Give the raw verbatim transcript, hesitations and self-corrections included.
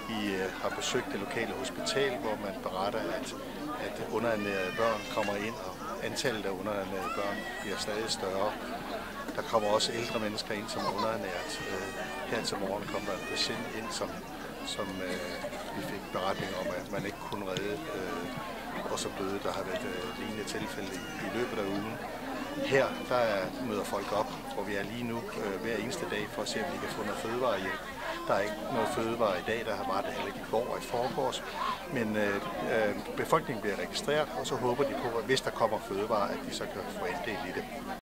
Vi har besøgt det lokale hospital, hvor man beretter, at, at underernærede børn kommer ind, og antallet af underernærede børn bliver stadig større. Der kommer også ældre mennesker ind, som er underernæret. Her til morgen kom der en patient ind, som, som vi fik beretning om, at man ikke kunne redde, og så døde. Der har været lignende tilfælde i, i løbet af ugen. Her der er, møder folk op, hvor vi er lige nu øh, hver eneste dag for at se, om vi kan få noget fødevarehjælp. Der er ikke noget fødevare i dag, der har været det heller ikke i går og i forgårs. Men øh, øh, befolkningen bliver registreret, og så håber de på, at hvis der kommer fødevare, at de så kan få andel i det.